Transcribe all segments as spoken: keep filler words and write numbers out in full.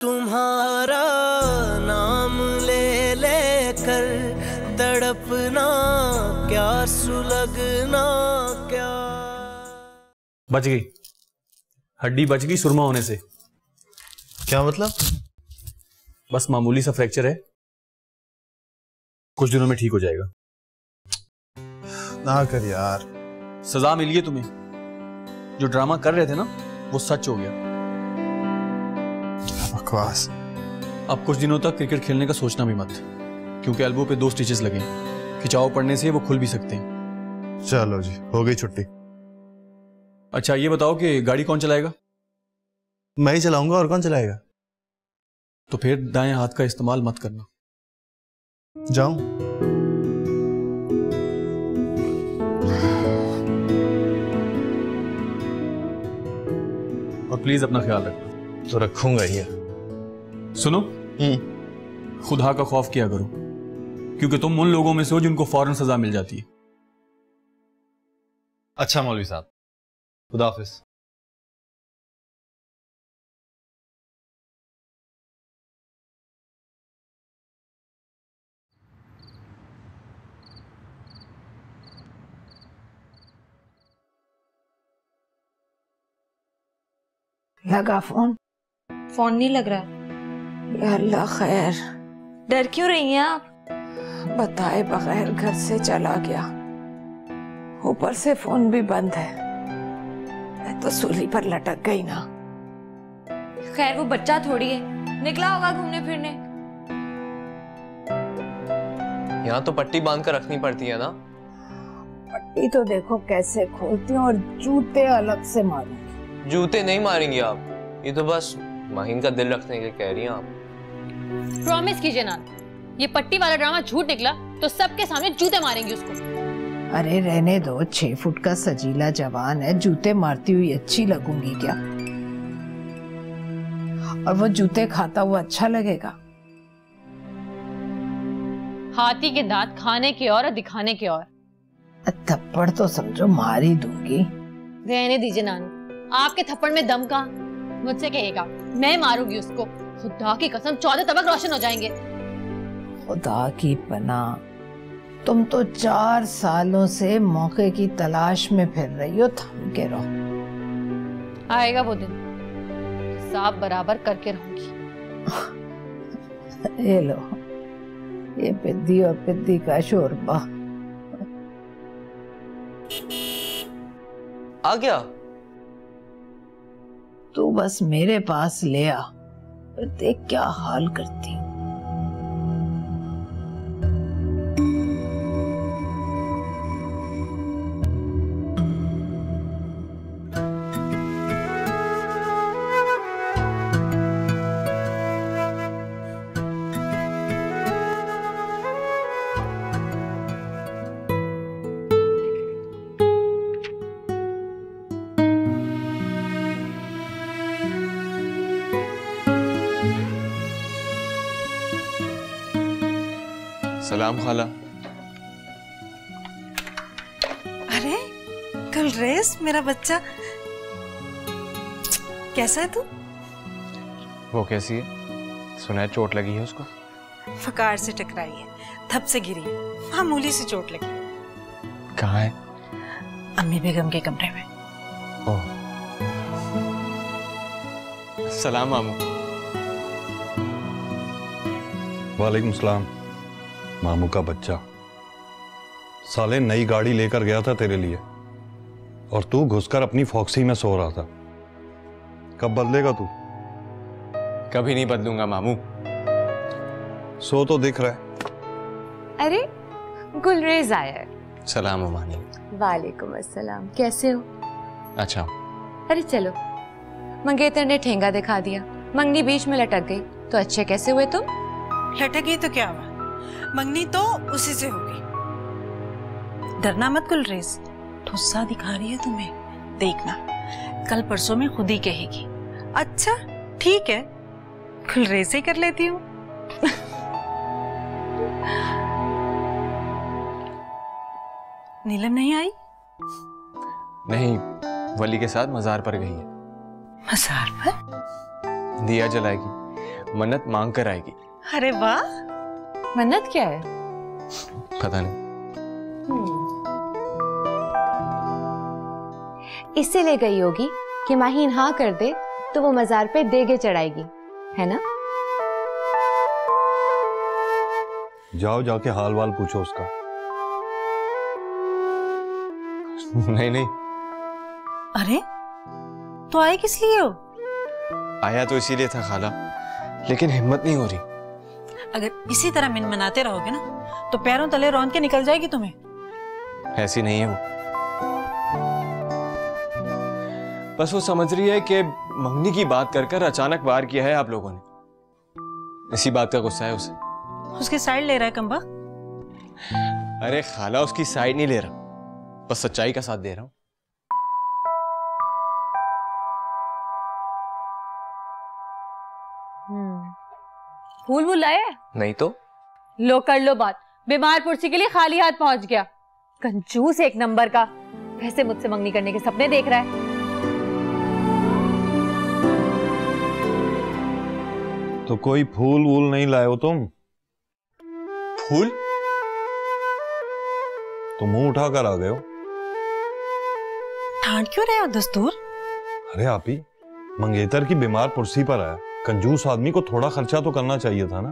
तुम्हारा नाम ले लेकर तड़पना क्या सुलगना क्या। बच गई, हड्डी बच गई सुरमा होने से। क्या मतलब? बस मामूली सा फ्रैक्चर है, कुछ दिनों में ठीक हो जाएगा। ना कर यार। सजा मिली है तुम्हें, जो ड्रामा कर रहे थे ना वो सच हो गया। बकवास। अब कुछ दिनों तक क्रिकेट खेलने का सोचना भी मत, क्योंकि एल्बो पे दो स्टिचेस लगे हैं। खिंचाव पड़ने से वो खुल भी सकते हैं। चलो जी, हो गई छुट्टी। अच्छा ये बताओ कि गाड़ी कौन चलाएगा? मैं ही चलाऊंगा, और कौन चलाएगा? तो फिर दाएं हाथ का इस्तेमाल मत करना। जाऊं? और प्लीज अपना ख्याल रखना। तो रखूंगा ही। सुनो, हम्म खुदा का खौफ किया करो, क्योंकि तुम उन लोगों में से हो जिनको फौरन सजा मिल जाती है। अच्छा मौलवी साहब, खुदा हाफिज। लगा फोन? फोन नहीं लग रहा। या अल्लाह खैर। डर क्यों रही हैं आप? बताए बगैर घर से चला गया, ऊपर से फोन भी बंद है। मैं तो सूली पर लटक गई ना। खैर वो बच्चा थोड़ी है, निकला होगा घूमने फिरने। यहाँ तो पट्टी बांध कर रखनी पड़ती है ना। पट्टी तो देखो कैसे खोलती हूँ, और जूते अलग से मारूंगी। जूते नहीं मारेंगी आप, ये तो बस माहिन का दिल रखने के कह रही हैं आप। प्रॉमिस कीजिए ना, ये पट्टी वाला ड्रामा झूठ निकला तो सबके सामने जूते मारेंगे उसको। अरे रहने दो, छह फुट का सजीला जवान है, जूते मारती हुई अच्छी लगूंगी क्या? और वो जूते खाता हुआ अच्छा लगेगा? हाथी के दांत खाने के और, और दिखाने के और। थप्पड़ तो समझो मार ही दूंगी। रहने दीजिए नानू, आपके थप्पड़ में दम का। मुझसे कहेगा मैं मारूंगी उसको, खुदा की कसम चौदह तबक रोशन हो जाएंगे। खुदा की पनाह, तुम तो चार सालों से मौके की तलाश में फिर रही हो, थम के रहो। आएगा वो दिन, हिसाब बराबर करके रहूंगी। ये लो, ये पिद्दी और पिद्दी का शोरबा। आ गया? तू बस मेरे पास ले आ, फिर देख क्या हाल करती हूँ। सलाम खाला। अरे गुलरेज, मेरा बच्चा कैसा है तू? वो कैसी है? सुना है चोट लगी है उसको। फकार से टकराई है, धप से गिरी है, मामूली सी चोट लगी है। कहाँ है? अम्मी बेगम के कमरे में। ओह, सलाम मामू। वालेकुम सलाम। मामू का बच्चा साले नई गाड़ी लेकर गया था तेरे लिए, और तू घुसकर अपनी फॉक्सी में सो रहा था। कब बदलेगा तू? कभी नहीं बदलूंगा मामू। सो तो दिख रहा है। अरे गुलरेज आया है। सलाम अमानी। वालेकुम अस्सलाम, कैसे हो? अच्छा। अरे चलो, मंगेतर ने ठेंगा दिखा दिया, मंगनी बीच में लटक गई, तो अच्छे कैसे हुए तुम? लटक गई तो क्या हुआ, मंगनी तो उसी से होगी। डरना मत गुलरेज, ठुस्सा दिखा रही है तुम्हें, देखना कल परसों में खुद ही कहेगी। अच्छा ठीक है, गुलरेज से कर लेती हूँ। नीलम नहीं आई? नहीं, वली के साथ मजार पर गई है। मजार पर? दिया जलाएगी। मन्नत मांग कर आएगी। अरे वाह, मन्नत क्या है? पता नहीं। इसीलिए गई होगी कि माहीन हाँ कर दे तो वो मजार पे देगे चढ़ाएगी, है ना? जाओ जाके हाल वाल पूछो उसका। नहीं नहीं, अरे तो आए किस लिए हो? आया तो इसीलिए था खाला, लेकिन हिम्मत नहीं हो रही। अगर इसी तरह मिन मनाते रहोगे ना तो पैरों तले रौंद के निकल जाएगी तुम्हें। ऐसी नहीं है वो, बस वो समझ रही है कि मंगनी की बात कर कर अचानक वार किया है आप लोगों ने, इसी बात का गुस्सा है उसे। उसकी साइड ले रहा है कंबा। अरे खाला उसकी साइड नहीं ले रहा, बस सच्चाई का साथ दे रहा हूं। फूल वूल लाए? नहीं तो। लो कर लो बात, बीमार पुरसी के लिए खाली हाथ पहुंच गया। कंजूस एक नंबर का, वैसे मुझसे मंगनी करने के सपने देख रहा है। तो कोई फूल वूल नहीं लाए हो तुम? फूल? तो मुंह उठाकर आ गए हो। ठांड क्यों रहे हो दस्तूर? अरे आप ही मंगेतर की बीमार पुरसी पर आया, कंजूस आदमी को थोड़ा खर्चा तो करना चाहिए था ना।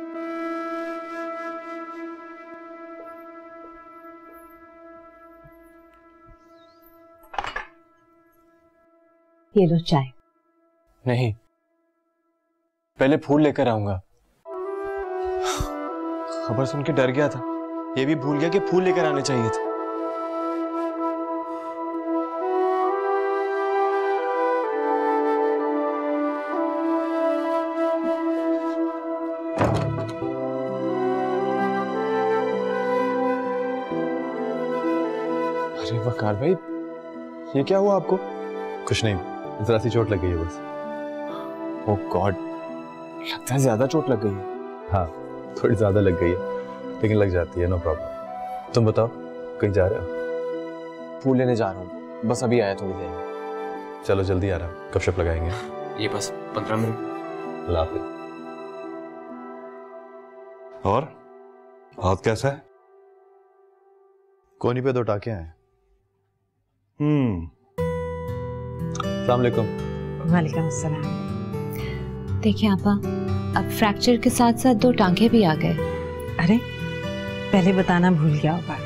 ये लो चाय। नहीं, पहले फूल लेकर आऊंगा। खबर सुन के डर गया था, ये भी भूल गया कि फूल लेकर आने चाहिए थे। अरे वकार भाई, ये क्या हुआ आपको? कुछ नहीं, जरा सी चोट लग गई है बस। ओह गॉड, लगता है ज्यादा चोट लग गई है। हाँ, थोड़ी ज्यादा लग गई है, लेकिन लग जाती है, नो प्रॉब्लम। तुम बताओ, कहीं जा रहे हो? फूल लेने जा रहा हूँ, बस अभी आया थोड़ी देर में। चलो जल्दी आ रहा, कब शप लगाएंगे? ये बस पंद्रह मिनट। अल्लाह हाफिज़। और हाथ कैसा है? कोनी पे दो टाके हैं। हम्म। अस्सलाम वालेकुम। वालेकुम अस्सलाम। देखिए आपा, अब फ्रैक्चर के साथ साथ दो टांके भी आ गए। अरे पहले बताना भूल गया होगा।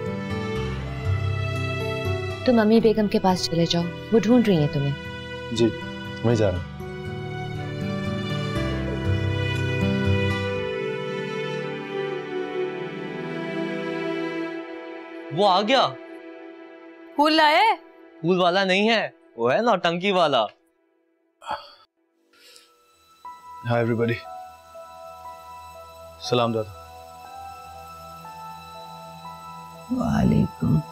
तुम अम्मी बेगम के पास चले जाओ, वो ढूंढ रही हैं तुम्हें। जी, मैं जा रहा हूँ। वो आ गया। फूल लाए? फूल वाला नहीं है, वो है नौटंकी वाला। हाय एवरीबॉडी, सलाम दादा। वालेकुम।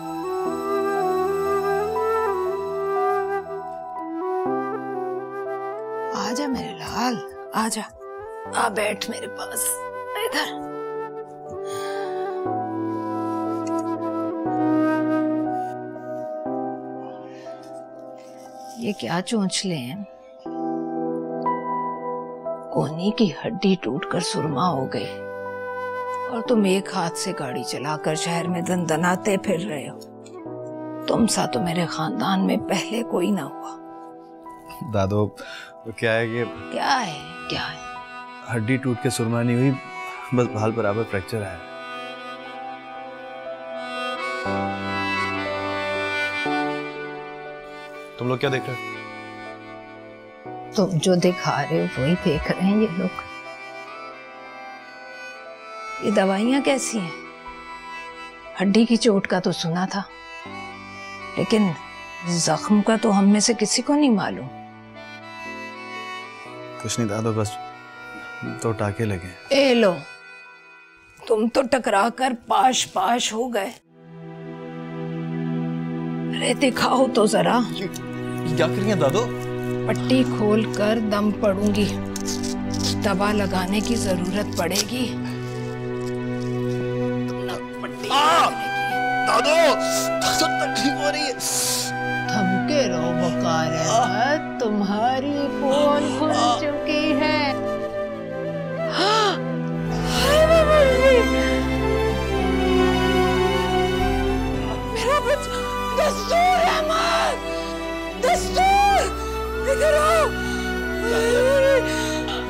आजा मेरे लाल, आजा, आ बैठ मेरे पास इधर। ये क्या चोंचले हैं? कोनी की हड्डी टूटकर सुरमा हो गई और तुम एक हाथ से गाड़ी चलाकर शहर में दनदनाते फिर रहे हो। तुम सा तो मेरे खानदान में पहले कोई ना हुआ। दादो, वो क्या है कि क्या है क्या है? हड्डी टूट के सुरमा नहीं हुई, बस भाल बराबर फ्रैक्चर है। तुम लोग क्या देख रहे हो? तुम जो दिखा रहे हो वही देख रहे हैं ये लोग। ये दवाइयां कैसी हैं? हड्डी की चोट का तो सुना था, लेकिन जख्म का तो हम में से किसी को नहीं मालूम। कुछ नहीं दादो, बस तो टाके लगे। ए लो, तुम तो टकरा कर पाश पाश हो गए। अरे दिखाओ तो जरा। क्या कर रही हैं दादो? पट्टी खोल कर दम पड़ूंगी, दवा लगाने की जरूरत पड़ेगी। पट्टी दादो, दादो तकलीफ हो रही है। थमके रहो बकार, तुम्हारी पोल खुल चुकी है।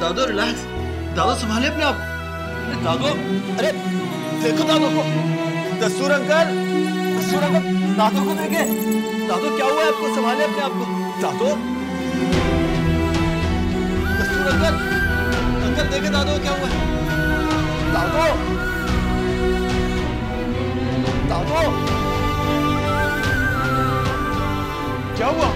दादो रिलैक्स, दादो संभाले अपने आप। दादो, अरे देखो दादो को। दस्तूर अंकल, दस्तूर अंकल, दादो को देखे। दादो क्या हुआ है आपको? संभाले अपने आप को। दादो, दस्तूर अंकल, अंकल देखे दादो क्या हुआ है? दादो, दादो, क्या हुआ?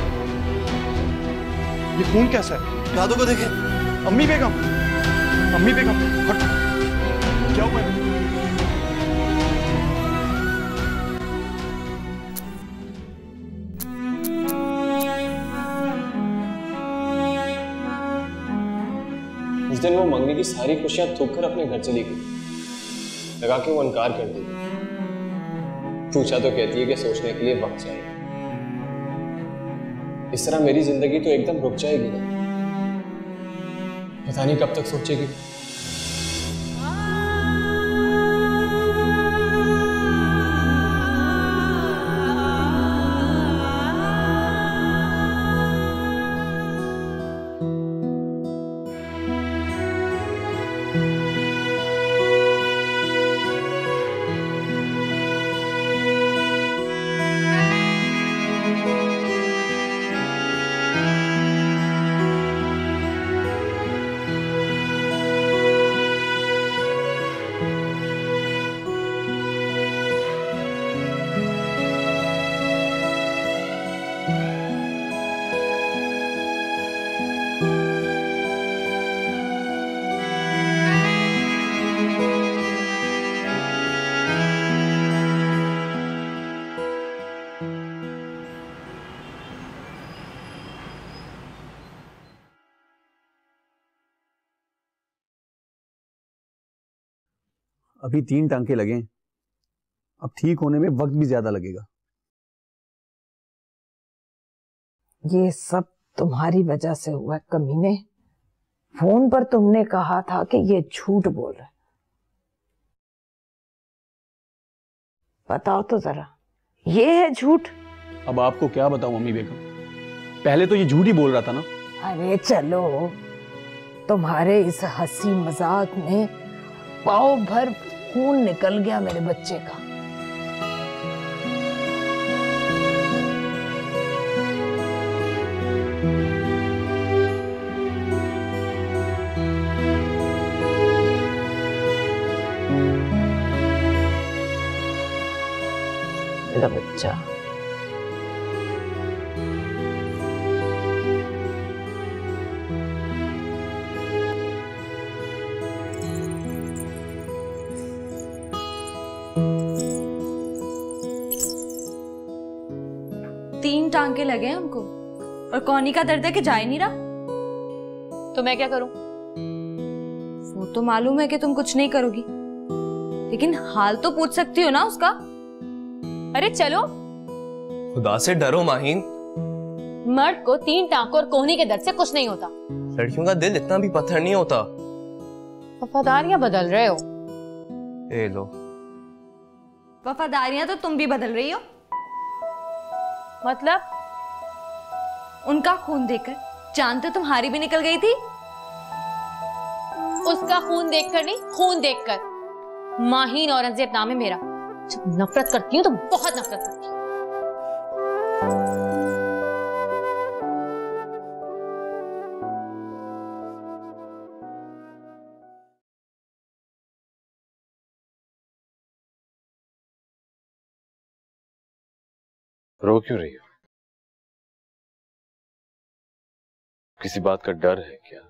ये खून कैसा है? दादो को देखे। अम्मी बेगम, अम्मी बेगम, हट। क्या हुआ है? उस दिन वो मंगनी की सारी खुशियां थूक कर अपने घर चली गई। लगा कि वो इनकार कर देगी। पूछा तो कहती है कि सोचने के लिए वक्त चाहिए। इस तरह मेरी जिंदगी तो एकदम रुक जाएगी ना। पता नहीं कब तक सोचेगी। अभी तीन टांके लगे, अब ठीक होने में वक्त भी ज्यादा लगेगा। ये सब तुम्हारी वजह से हुआ है कमीने। फोन पर तुमने कहा था कि ये झूठ बोल रहा है। बताओ तो जरा, ये है झूठ? अब आपको क्या बताऊं अम्मी बेगम, पहले तो ये झूठ ही बोल रहा था ना। अरे चलो, तुम्हारे इस हंसी मजाक में पाव भर खून निकल गया मेरे बच्चे का। मेरा बच्चा तीन टांके लगे हैं हमको और कौनी का दर्द है कि जा ही नहीं रहा। तो मैं क्या करूं? वो तो मालूम है कि तुम कुछ नहीं करोगी, लेकिन हाल तो पूछ सकती हो ना उसका। अरे चलो, खुदा से डरो माहीन। मर्द को तीन टांकों और कोहनी के दर्द से कुछ नहीं होता। लड़कियों का दिल इतना भी पत्थर नहीं होता। वफादारियां बदल रहे हो। ए लो। वफादारियां तो तुम भी बदल रही हो। मतलब? उनका खून देखकर जान तो तुम्हारी भी निकल गई थी। उसका खून देखकर नहीं, खून देखकर। माहीन औरंगजेब नाम है मेरा। जब नफरत करती हूँ तो बहुत नफरत करती हूँ। रो क्यों रही हो? किसी बात का डर है क्या?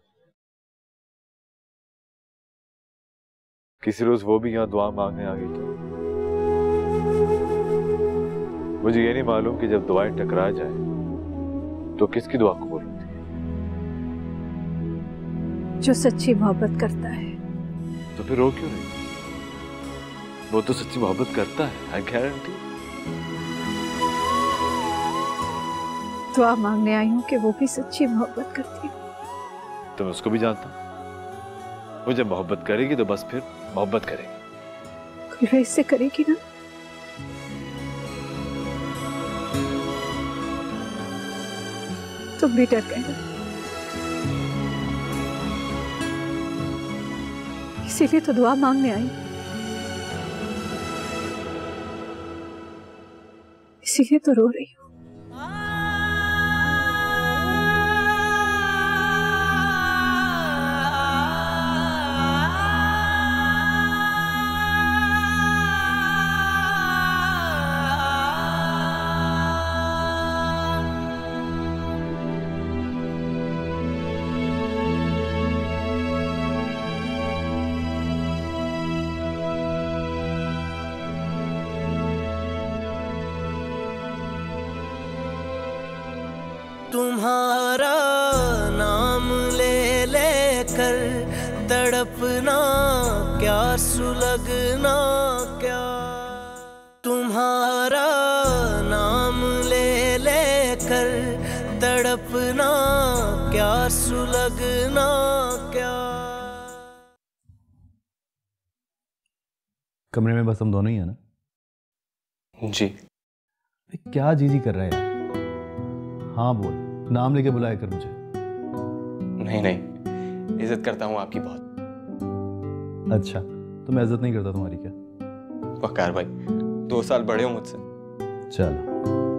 किसी रोज वो भी यहां दुआ मांगने आ गई तो? मुझे ये नहीं मालूम कि जब दुआएं टकरा जाए तो किसकी दुआ कबूल होती है? जो सच्ची मोहब्बत करता है। तो फिर रो क्यों रही? वो तो सच्ची मोहब्बत करता है, आई गारंटी। दुआ मांगने आई हूँ कि वो भी सच्ची मोहब्बत करती है। तो मैं उसको भी जानता हूँ। वो जब मोहब्बत करेगी तो बस फिर मोहब्बत करेगी। कोई इससे करेगी ना? तुम भी डर गए ना? इसीलिए तो दुआ मांगने आई, इसीलिए तो रो रही हूँ। तुम्हारा नाम ले लेकर तड़पना क्या सुलगना क्या, तुम्हारा नाम ले लेकर तड़पना क्या सुलगना क्या। कमरे में बस हम दोनों ही हैं ना? जी। क्या जीजी कर रहा है यार? हाँ बोल, नाम लेके बुलाया कर मुझे। नहीं नहीं, इज्जत करता हूँ आपकी बहुत। अच्छा, तो मैं इज्जत नहीं करता तुम्हारी क्या? वकार भाई, दो साल बड़े हो मुझसे। चलो,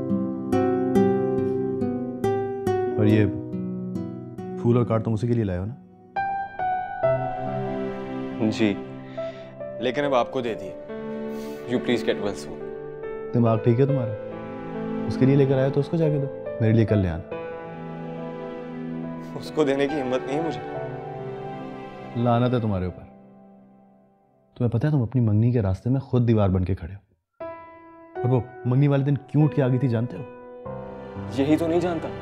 और ये फूल और कार्ड तुम उसी के लिए लाए हो ना? जी, लेकिन अब आपको दे दिए। You please get well soon. दिमाग ठीक है तुम्हारा? उसके लिए लेकर आया तो उसको जाके दो, मेरे लिए कल ले आना। उसको देने की हिम्मत नहीं है मुझे। लानत है तुम्हारे ऊपर। तुम्हें पता है तुम अपनी मंगनी के रास्ते में खुद दीवार बन के खड़े हो। और वो मंगनी वाले दिन क्यों उठ के आ गई थी जानते हो? यही तो नहीं जानता।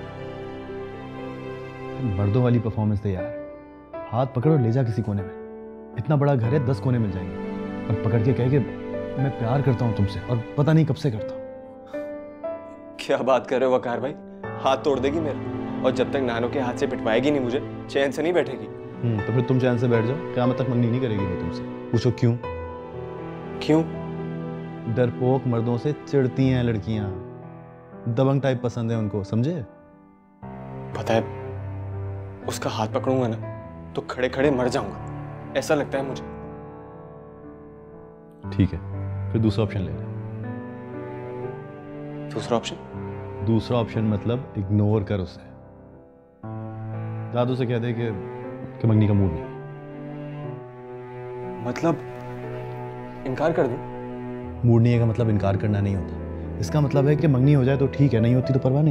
मर्दों वाली परफॉर्मेंस थे यार। हाथ पकड़ो, ले जा किसी कोने में। इतना बड़ा घर है, दस कोने मिल जाएंगे। और पकड़ के कह के मैं प्यार करता हूं तुमसे, और पता नहीं कब से करता हूं। क्या बात कर रहे हो वकार भाई? हाथ तोड़ देगी मेरा, और जब तक नानो के हाथ से पिटवाएगी नहीं मुझे, चैन से नहीं बैठेगी। हम्म तो फिर तुम चैन से बैठ जाओ, क़यामत तक मंगनी नहीं करेगी वो तुमसे। पूछो क्यों? क्यों? डरपोक मर्दों से चिढ़ती हैं लड़कियां। दबंग टाइप पसंद है उनको, समझे? पता है, उसका हाथ पकड़ूंगा ना तो खड़े खड़े मर जाऊंगा, ऐसा लगता है मुझे। ठीक है, फिर दूसरा ऑप्शन ले ले। दूसरा ऑप्शन? दूसरा ऑप्शन मतलब इग्नोर कर उसे। दादू से कह दे कि, कि मंगनी का मूड नहीं। मतलब इनकार कर दूं? मूड नहीं है का मतलब इनकार करना नहीं होता। इसका मतलब है कि मंगनी हो जाए तो ठीक है, नहीं होती तो परवाह नहीं।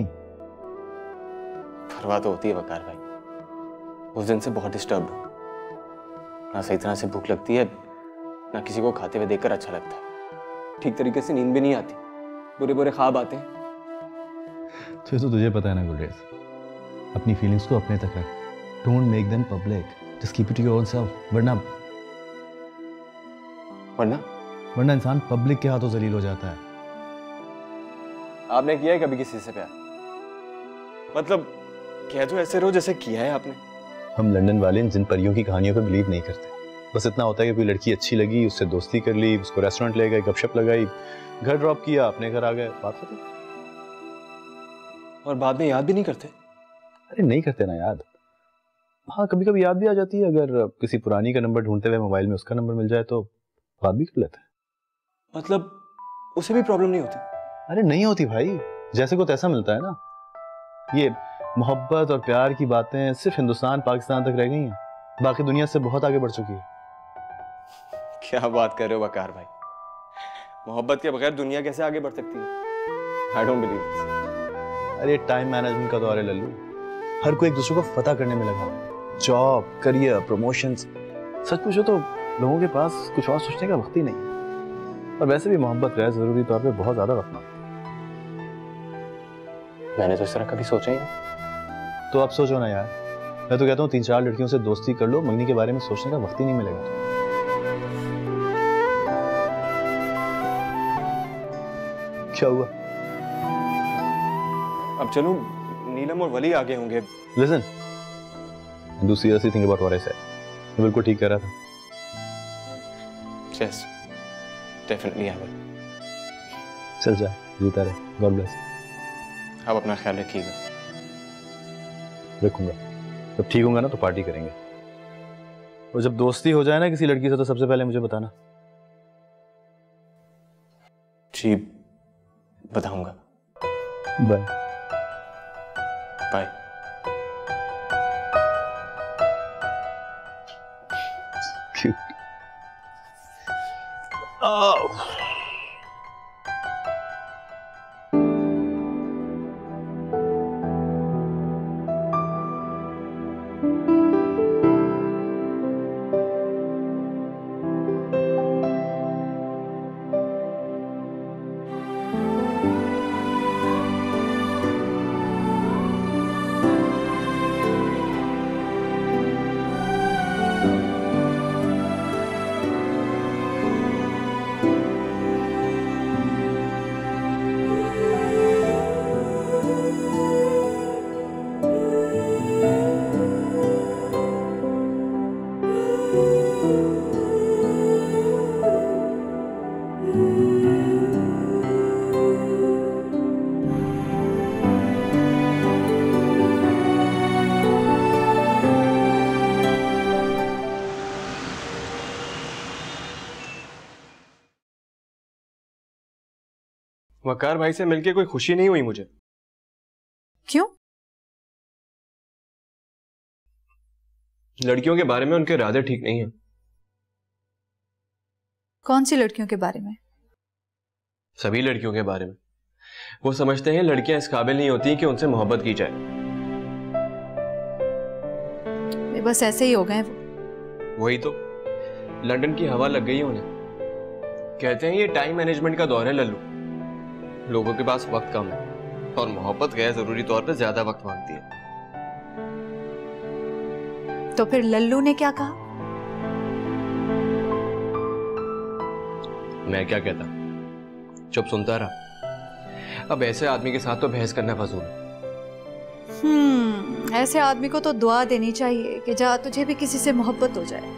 परवाह तो होती है वकार भाई। उस दिन से बहुत डिस्टर्ब हूं। ना सही तरह से भूख लगती है, ना किसी को खाते हुए देखकर अच्छा लगता है। ठीक तरीके से नींद भी नहीं आती, बुरे बुरे ख्वाब आते हैं। तो ये तो तुझे पता है ना गुलरेज, अपनी फीलिंग्स को अपने तक रख। Don't make them public, just keep it to your own self. वरना वरना वरना इंसान पब्लिक के हाथों जलील हो जाता है। आपने किया है कभी किसी से प्यार? मतलब कह तो ऐसे रहो जैसे किया है आपने। हम लंदन वाले जिन परियों की कहानियों पे बिलीव नहीं करते। बस इतना होता है कि कोई लड़की अच्छी लगी, उससे दोस्ती कर ली, उसको रेस्टोरेंट ले गए, गपशप लगाई, घर ड्रॉप किया, अपने घर आ गए, बात खत्म। और बाद में याद भी नहीं करते? अरे नहीं करते ना याद। हाँ, कभी कभी याद भी आ जाती है। अगर किसी पुरानी का नंबर ढूंढते हुए मोबाइल में उसका नंबर मिल जाए तो बात भी कर लेते हैं। मतलब उसे भी प्रॉब्लम नहीं होती? अरे नहीं होती भाई, जैसे को तैसा मिलता है ना। ये मोहब्बत और प्यार की बातें सिर्फ हिंदुस्तान पाकिस्तान तक रह गई हैं, बाकी दुनिया से बहुत आगे बढ़ चुकी है। क्या बात कर रहे हो वकार भाई? मोहब्बत के बगैर दुनिया कैसे आगे बढ़ सकती है? I don't believe this. अरे टाइम मैनेजमेंट का दौर है लल्लू। हर कोई एक दूसरे को फतह करने में लगा। Job, career, promotions. सच पूछो तो लोगों के पास कुछ और सोचने का वक्त ही नहीं है। और वैसे भी मोहब्बत गैर जरूरी तौर पे बहुत ज्यादा वक्त मांगती है। मैंने तो इस तरह कभी सोचा ही नहीं। तो अब सोचो ना यार। मैं तो कहता हूँ तीन चार लड़कियों से दोस्ती कर लो, मंगनी के बारे में सोचने का वक्त ही नहीं मिलेगा। क्या हुआ? अब चलूं? नीलम और वली आगे होंगे। Listen, do seriously think about what I said. मैं बिल्कुल ठीक कह रहा था। Yes, definitely I will. चल जा, जीता रहे। God bless. आप अपना ख्याल रखिएगा। रखूंगा। जब ठीक होगा ना तो पार्टी करेंगे। और जब दोस्ती हो जाए ना किसी लड़की से तो सबसे पहले मुझे बताना। जी बताऊंगा। Bye. Bye. Cute. Oh. Waqar भाई से मिलके कोई खुशी नहीं हुई मुझे। क्यों? लड़कियों के बारे में उनके इरादे ठीक नहीं है। कौन सी लड़कियों के बारे में? सभी लड़कियों के बारे में। वो समझते हैं लड़कियां इस काबिल नहीं होती कि उनसे मोहब्बत की जाए। वे बस ऐसे ही हो गए वो। वही तो, लंदन की हवा लग गई है उन्हें। कहते हैं ये टाइम मैनेजमेंट का दौर है लल्लू। लोगों के पास वक्त कम है और मोहब्बत गैर जरूरी तौर पर ज्यादा वक्त मांगती है। तो फिर लल्लू ने क्या कहा? मैं क्या कहता, चुप सुनता रहा। अब ऐसे आदमी के साथ तो बहस करना फजूल है। हम्म, ऐसे आदमी को तो दुआ देनी चाहिए कि जा तुझे भी किसी से मोहब्बत हो जाए।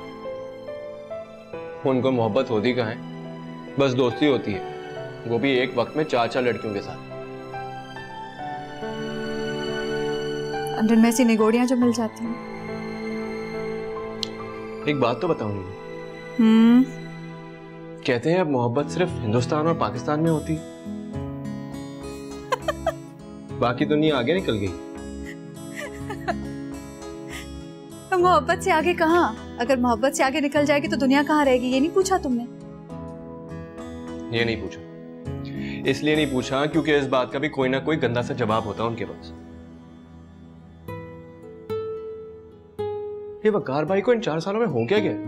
उनको मोहब्बत होती कहाँ है, बस दोस्ती होती है, वो भी एक वक्त में चार चार लड़कियों के साथ। लंदन में ऐसी निगोड़ियां जो मिल जाती हैं। एक बात तो बताऊं नहीं। हम्म। कहते हैं अब मोहब्बत सिर्फ हिंदुस्तान और पाकिस्तान में होती है। बाकी दुनिया आगे निकल गई। तो मोहब्बत से आगे कहाँ? अगर मोहब्बत से आगे निकल जाएगी तो दुनिया कहाँ रहेगी? ये नहीं पूछा तुमने? ये नहीं पूछा, इसलिए नहीं पूछा क्योंकि इस बात का भी कोई ना कोई गंदा सा जवाब होता उनके पास। ये वकार भाई को इन चार सालों में हो क्या गया?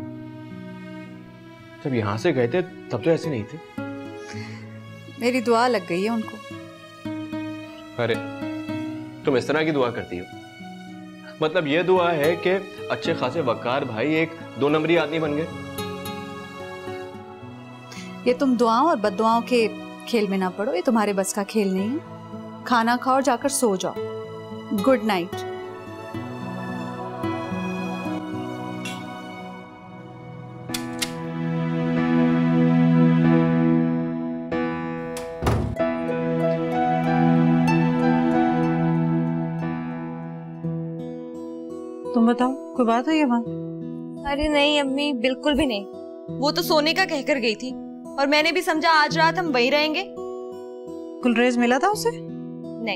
जब यहां से गए थे तब तो ऐसे नहीं थे। मेरी दुआ लग गई है उनको। अरे तुम इस तरह की दुआ करती हो? मतलब ये दुआ है कि अच्छे खासे वकार भाई एक दो नंबरी आदमी बन गए। ये तुम दुआओं और बद्दुआओं के खेल में ना पड़ो, ये तुम्हारे बस का खेल नहीं है। खाना खाओ और जाकर सो जाओ। Good night. तुम बताओ, कोई बात है वहाँ? अरे नहीं अम्मी, बिल्कुल भी नहीं। वो तो सोने का कहकर गई थी और मैंने भी समझा आज रात हम वहीं रहेंगे। गुलरेज मिला था उसे? नहीं।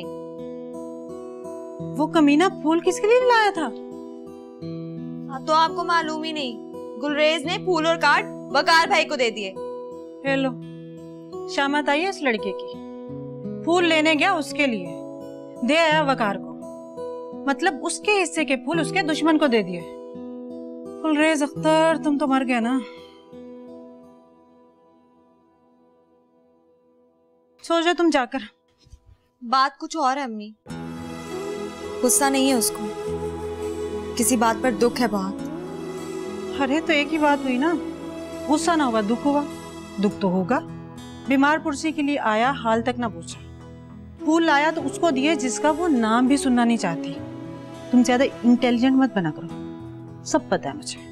वो कमीना फूल किसके लिए लाया था? हाँ तो आपको मालूम ही नहीं, गुलरेज ने फूल और कार्ड वकार भाई को दे दिए। हेलो, शामत आई है इस लड़के की। फूल लेने गया उसके लिए, दे आया वकार को। मतलब उसके हिस्से के फूल उसके दुश्मन को दे दिए। गुलरेज अख्तर, तुम तो मर गए ना। सो जाओ तुम जाकर। बात कुछ और है अम्मी। गुस्सा नहीं है उसको, किसी बात पर दुख है बहुत। अरे तो एक ही बात हुई ना, गुस्सा ना हुआ दुख हुआ। दुख तो होगा, बीमार पुरसी के लिए आया, हाल तक ना पूछा। फूल लाया तो उसको दिए जिसका वो नाम भी सुनना नहीं चाहती। तुम ज्यादा इंटेलिजेंट मत बना करो, सब पता है मुझे।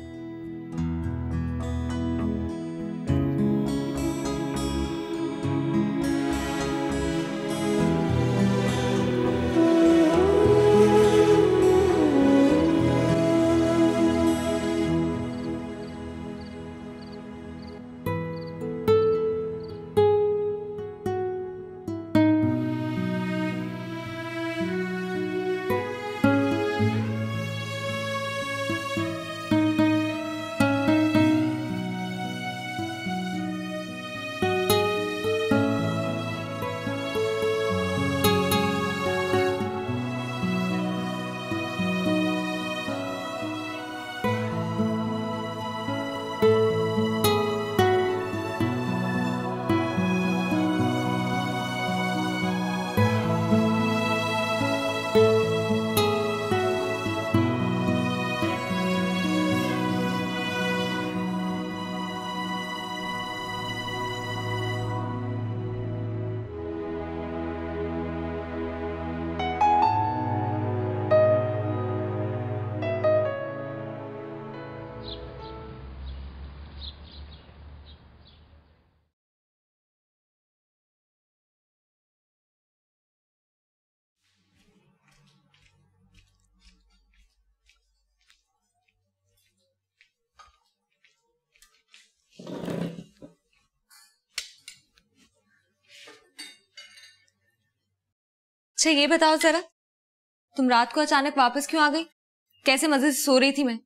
अच्छा ये बताओ जरा, तुम रात को अचानक वापस क्यों आ गई? कैसे मजे से सो रही थी मैं?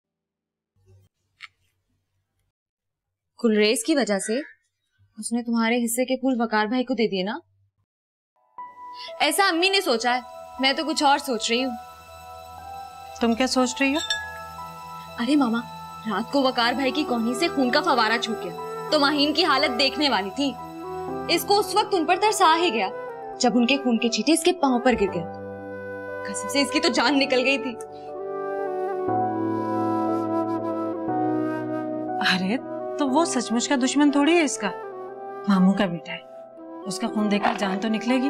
कुलरेज की वजह से उसने तुम्हारे हिस्से के फूल वकार भाई को दे दिए ना? ऐसा अम्मी ने सोचा है, मैं तो कुछ और सोच रही हूँ। तुम क्या सोच रही हो? अरे मामा, रात को वकार भाई की कोहनी से खून का फवारा छूट गया तो माहीन की हालत देखने वाली थी। इसको उस वक्त उन पर तरस आ ही गया जब उनके खून के छींटे इसके पांव पर गिर गए। कसम से इसकी तो जान निकल गई थी। अरे तो वो सचमुच का दुश्मन थोड़ी है इसका, मामू का बेटा है, उसका खून देखकर जान तो निकलेगी।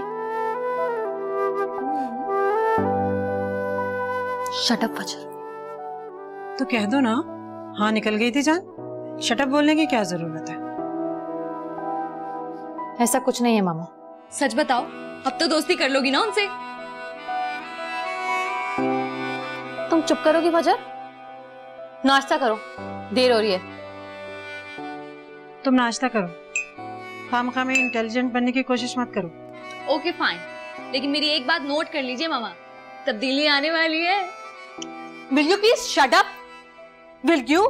शट अप फजर। तो कह दो ना, हाँ निकल गई थी जान, शट अप बोलने की क्या जरूरत है? ऐसा कुछ नहीं है मामा। सच बताओ, अब तो दोस्ती कर लोगी ना उनसे? तुम चुप करोगी फजर? नाश्ता करो, देर हो रही है। तुम नाश्ता करो, खामखा में इंटेलिजेंट बनने की कोशिश मत करो। ओके फाइन, लेकिन मेरी एक बात नोट कर लीजिए मामा, तब्दीली आने वाली है। Will you please shut up? Will you?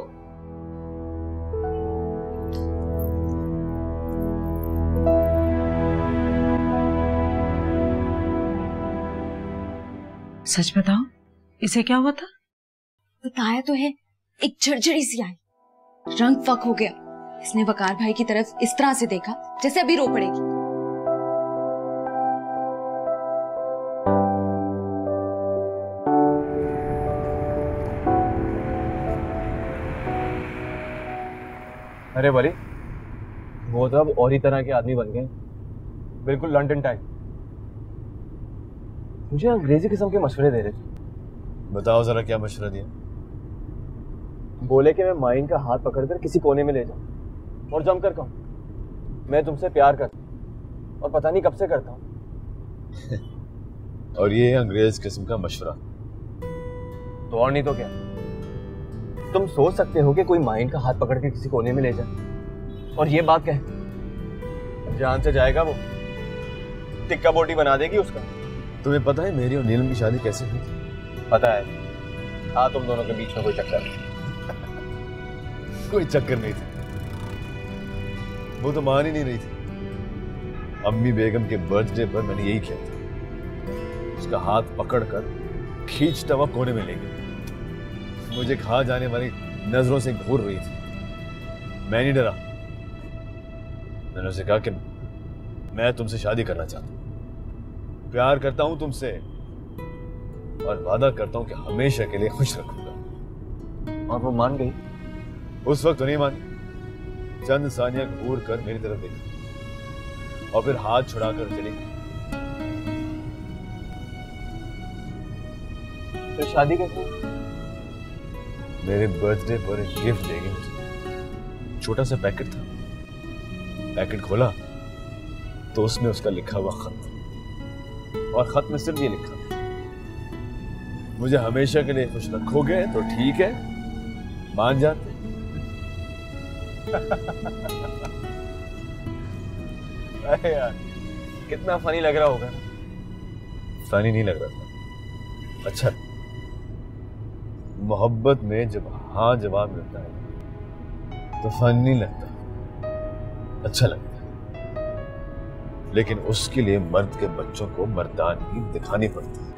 सच बताओ, इसे क्या हुआ था? बताया तो है, एक झरझरी सी आई, रंग फक हो गया। इसने वकार भाई की तरफ इस तरह से देखा जैसे अभी रो पड़ेगी। अरे बड़ी, वो तो अब और ही तरह के आदमी बन गए, बिल्कुल लंडन टाइप। मुझे अंग्रेजी किस्म के मशवरे दे रहे थे। बताओ जरा क्या मशवरा दिया? बोले कि मैं माइन का हाथ पकड़कर किसी कोने में ले जाऊं और जमकर कहूं मैं तुमसे प्यार करता हूं, और पता नहीं कब से करता हूं। और ये अंग्रेज किस्म का मशवरा? तो और नहीं तो क्या, तुम सोच सकते हो कि कोई माइन का हाथ पकड़ के किसी कोने में ले जाए और ये बात कहे जान से जाएगा वो, टिक्का बोटी बना देगी उसका। तुम्हें पता है मेरी और नीलम की शादी कैसे हुई थी? पता है। हाँ, तुम दोनों के बीच में कोई चक्कर नहीं। कोई चक्कर नहीं था, वो तो मान ही नहीं रही थी। अम्मी बेगम के बर्थडे पर मैंने यही किया था, उसका हाथ पकड़कर खींचता हुआ कोने में ले गया। मुझे खा जाने वाली नजरों से घूर रही थी। मैं नहीं डरा, मैंने उसे कहा कि मैं तुमसे शादी करना चाहता हूं, प्यार करता हूं तुमसे, और वादा करता हूं कि हमेशा के लिए खुश रखूंगा। और वो मान गई? उस वक्त तो नहीं मानी, चंद सानिया घूर कर मेरी तरफ देखा और फिर हाथ छुड़ाकर चली गई। फिर शादी कैसे? मेरे बर्थडे पर एक गिफ्ट देगी मुझे। छोटा सा पैकेट था, पैकेट खोला तो उसमें उसका लिखा हुआ खत, और खत में सिर्फ ये लिखा, मुझे हमेशा के लिए खुश रखोगे तो ठीक है, मान जाते। अरे यार, कितना फनी लग रहा होगा। फनी नहीं लग रहा था, अच्छा। मोहब्बत में जब हाँ जवाब मिलता है तो फन नहीं लगता, अच्छा लगता है। लेकिन उसके लिए मर्द के बच्चों को मर्दानगी दिखानी पड़ती है।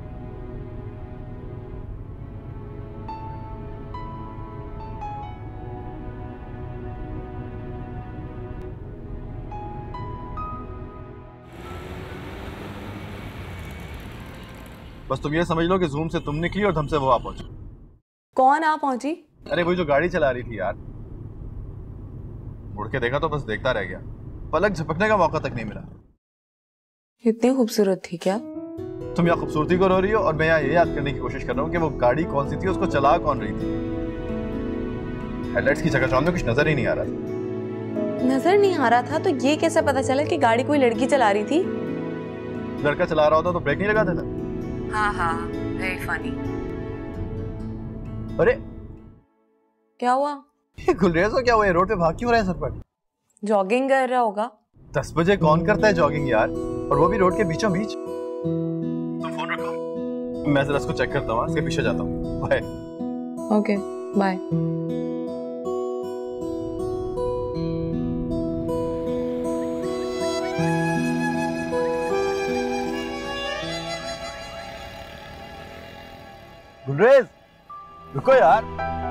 बस तुम ये समझ लो कि जूम से तुम निकली और हमसे वो आ पहुंची। कौन आ पहुंची? अरे वही जो गाड़ी चला रही थी यार। मुड़ के देखा तो बस देखता रह गया, पलक झपकने का मौका तक नहीं मिला। इतनी खूबसूरत थी क्या? तुम यहाँ खूबसूरती को रो रही हो और मैं यहाँ ये याद करने की कोशिश कर रहा हूँ कि वो गाड़ी कौन सी थी, उसको चला कौन रही थी। हेडलाइट्स की चकाचौंध में कुछ नजर ही नहीं आ रहा था। नजर नहीं आ रहा था तो ये कैसे पता चला कि गाड़ी कोई लड़की चला रही थी? लड़का चला रहा होता तो ब्रेक नहीं लगा देता। हाँ हाँ, वेरी फनी। अरे क्या हुआ? ये गुलरेज को क्या हुआ? रोड पे भाग क्यों रहा है सरपट? जॉगिंग कर रहा होगा। दस बजे कौन करता है जॉगिंग यार, और वो भी रोड के बीचों बीच। मैं जरा इसको चेक करता हूँ, इसके पीछे जाता हूँ। बाय। Okay bye. गुलरेज रुको यार।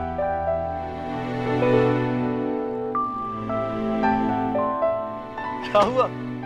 क्या हुआ?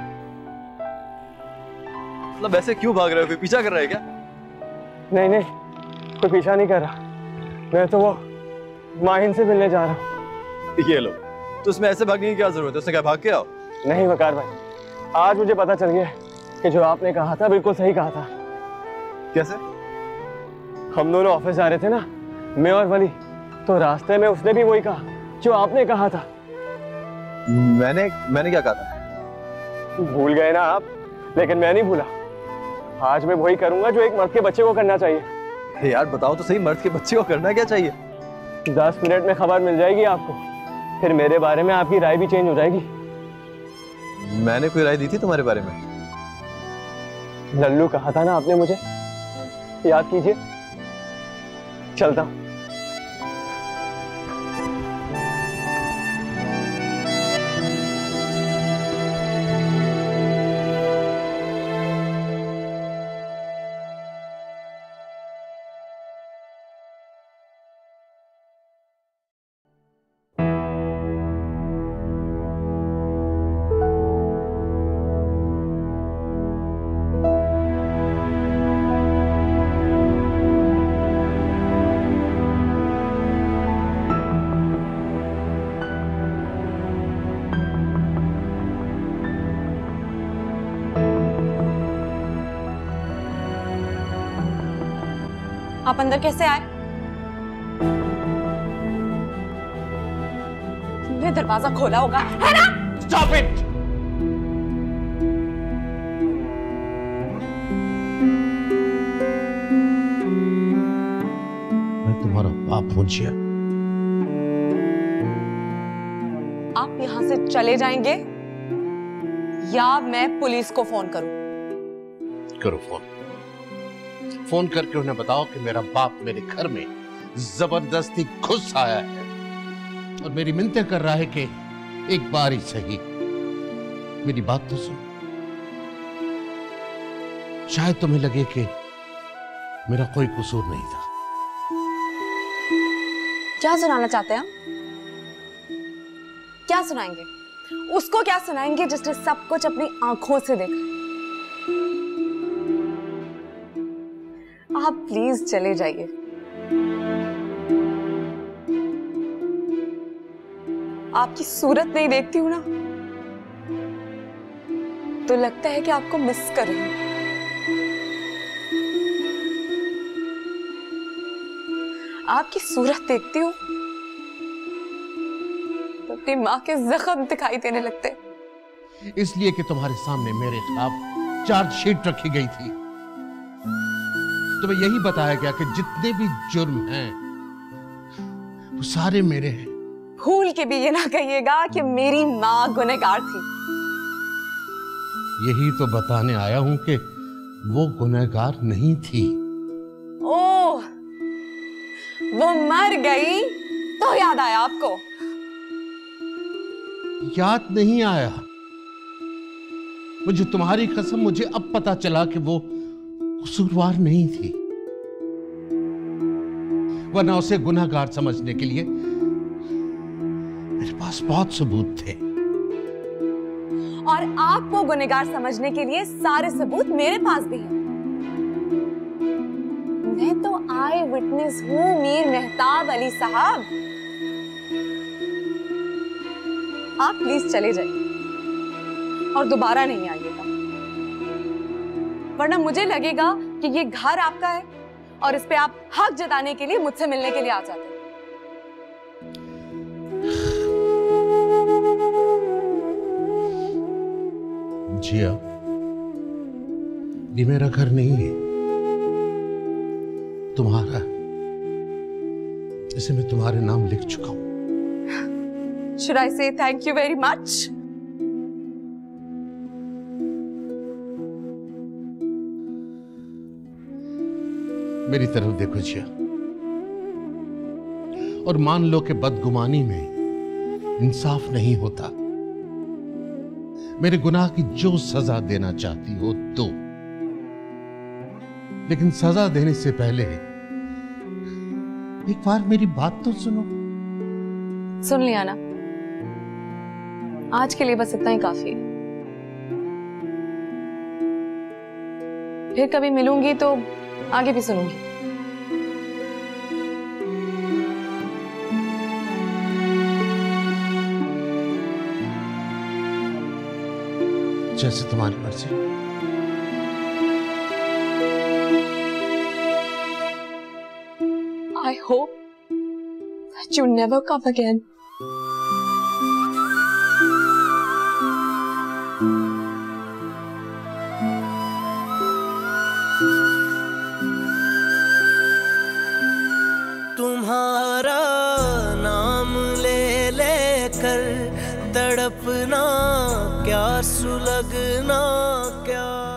मतलब ऐसे क्यों भाग रहे हो? कोई पीछा कर रहा है क्या? नहीं नहीं, कोई पीछा नहीं कर रहा। मैं तो वो माहिन से मिलने जा रहा हूँ। ये लो, तो उसमें ऐसे भागने की क्या जरूरत है? उसने क्या भाग के आओ? नहीं वकार भाई, आज मुझे पता चल गया कि जो आपने कहा था बिल्कुल सही कहा था। कैसे? हम दोनों ऑफिस जा रहे थे ना, मैं और वली, तो रास्ते में उसने भी वही कहा जो आपने कहा था। मैंने मैंने क्या कहा था? भूल गए ना आप, लेकिन मैं नहीं भूला। आज मैं वही करूंगा जो एक मर्द के बच्चे को करना चाहिए। यार बताओ तो सही, मर्द के बच्चे को करना क्या चाहिए? दस मिनट में खबर मिल जाएगी आपको, फिर मेरे बारे में आपकी राय भी चेंज हो जाएगी। मैंने कोई राय दी थी तुम्हारे बारे में? लल्लू कहा था ना आपने मुझे, याद कीजिए। चलता हूं। आप अंदर कैसे आए? तुमने दरवाजा खोला होगा, है ना? Stop it! मैं तुम्हारा बाप हूं जिया। आप यहां से चले जाएंगे या मैं पुलिस को फोन करूं? करो फोन। फोन करके उन्हें बताओ कि मेरा बाप मेरे घर में जबरदस्ती घुस आया है और मेरी मिन्नतें कर रहा है कि एक बार ही सही मेरी बात तो सुन। शायद तुम्हें लगे कि मेरा कोई कसूर नहीं था। क्या सुनाना चाहते हैं आप? क्या सुनाएंगे? उसको क्या सुनाएंगे जिसने सब कुछ अपनी आंखों से देखा? आप प्लीज चले जाइए। आपकी सूरत नहीं देखती हूं ना, तो लगता है कि आपको मिस कर रही हूं। आपकी सूरत देखती हूं तो अपनी मां के जख्म दिखाई देने लगते हैं। इसलिए कि तुम्हारे सामने मेरे खिलाफ चार्जशीट रखी गई थी। तुम्हें यही बताया गया कि जितने भी जुर्म हैं वो सारे मेरे हैं। भूल के भी ये ना कहिएगा कि मेरी मां गुनहगार थी। यही तो बताने आया हूं कि वो गुनहगार नहीं थी। ओह, वो मर गई तो याद आया आपको? याद नहीं आया मुझे, तुम्हारी कसम मुझे अब पता चला कि वो कसूरवार नहीं थी, वरना उसे गुनहगार समझने के लिए मेरे पास बहुत सबूत थे। और आपको गुनहगार समझने के लिए सारे सबूत मेरे पास भी हैं। मैं तो आई विटनेस हूं मीर मेहताब अली साहब। आप प्लीज चले जाइए और दोबारा नहीं आइएगा, वरना मुझे लगेगा कि ये घर आपका है और इस पे आप हक जताने के लिए मुझसे मिलने के लिए आ जाते हैं। जिया, ये मेरा घर नहीं है, तुम्हारा। इसे मैं तुम्हारे नाम लिख चुका हूं। Should I say thank you very much? मेरी तरफ देखो जिया, और मान लो कि बदगुमानी में इंसाफ नहीं होता। मेरे गुनाह की जो सजा देना चाहती हो दो, लेकिन सजा देने से पहले एक बार मेरी बात तो सुनो। सुन लिया ना, आज के लिए बस इतना ही काफी है। फिर कभी मिलूंगी तो आगे भी सुनूंगी। जैसे तुम्हारी मर्जी। I hope that you never come again. तुम्हारा नाम ले लेकर तड़पना क्या, सुलगना क्या।